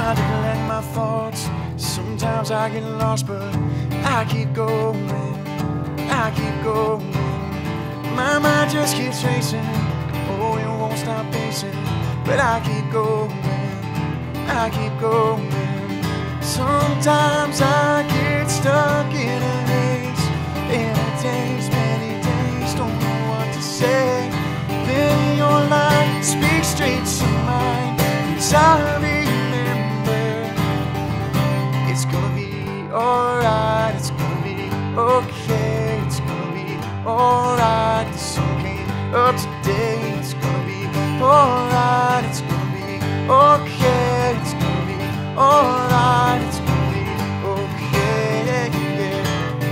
try to collect my thoughts. Sometimes I get lost, but I keep going, I keep going. My mind just keeps racing, oh, it won't stop pacing. But I keep going, I keep going. Sometimes I get stuck in a haze, in a daze, many days, don't know what to say. Then your light speaks straight to mine, and I remember it's gonna be alright, it's gonna be okay, it's gonna be alright. The sun came up today, it's gonna be alright, it's gonna be okay, it's gonna be alright, it's gonna be okay, yeah.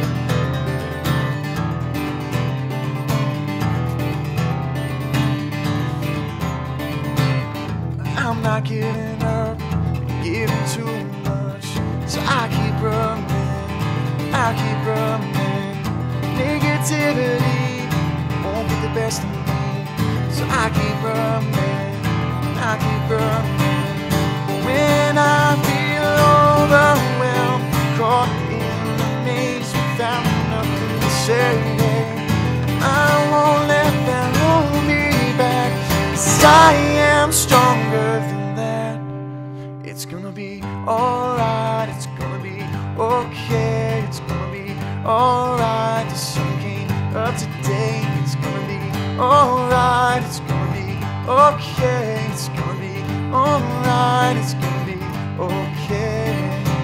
I'm not giving up, giving too much, so I keep running, I keep running. Negativity won't get the best of me, so I keep running, I keep running. When I feel overwhelmed, caught in a maze without nothing to say, I won't let that hold me back, 'cause I am stronger than that. It's gonna be alright, it's gonna be okay, it's gonna be alright. The sun came up today, it's gonna be alright, it's gonna be okay, it's gonna be alright, it's gonna be okay.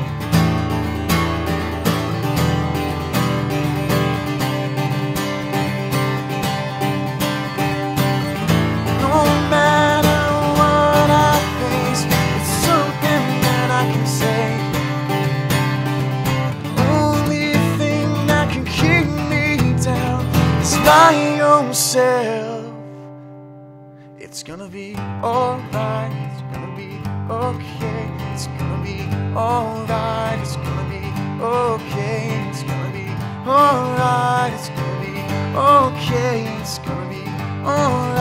No matter what I face, it's something that I can say. Only thing that can keep me down is by yourself. It's gonna be alright, it's gonna be okay, it's gonna be alright, it's gonna be okay, it's gonna be alright, it's gonna be okay, it's gonna be alright.